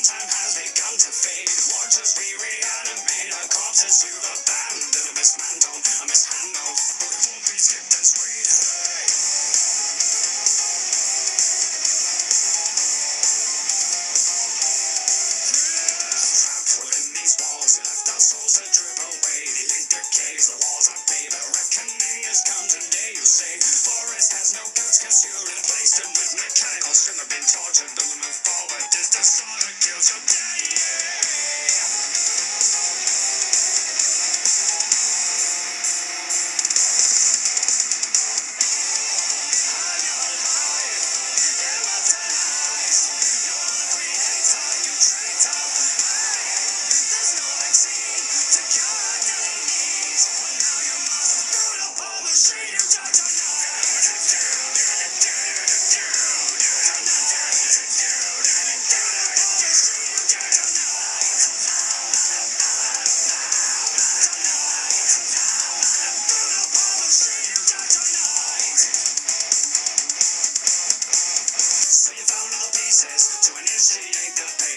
time has begun to fade. Watch as we reanimate our corpses to the band. A mismantled, a mishandled, but it won't be skipped and sprayed. Hey! Trapped within these walls, you left our souls to drip away. The ink decays, the walls are paid. The reckoning has come today, you say. Forest has no guts, cause you replaced it with mechanical. Shouldn't have been tortured, doesn't move forward. This disorder kills your day. So you found all the pieces to initiate the